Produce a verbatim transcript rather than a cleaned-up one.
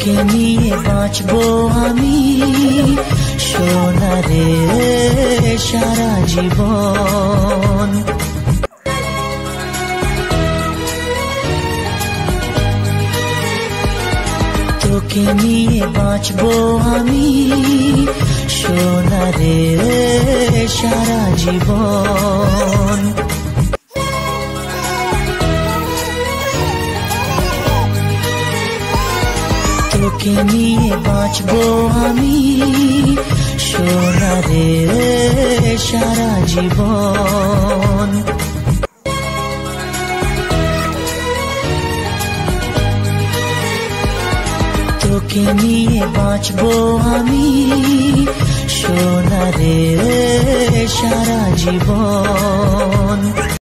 তোকে নিয়ে বাঁচবো আমি সোনা রে সারা জীবন। তোকে নিয়ে বাঁচবো আমি সোনা রে সারা জীবন। তোকে নিয়ে বাঁচবো আমি সোনা রে সারা জীবন। তোকে নিয়ে বাঁচবো আমি সোনা রে সারা জীবন।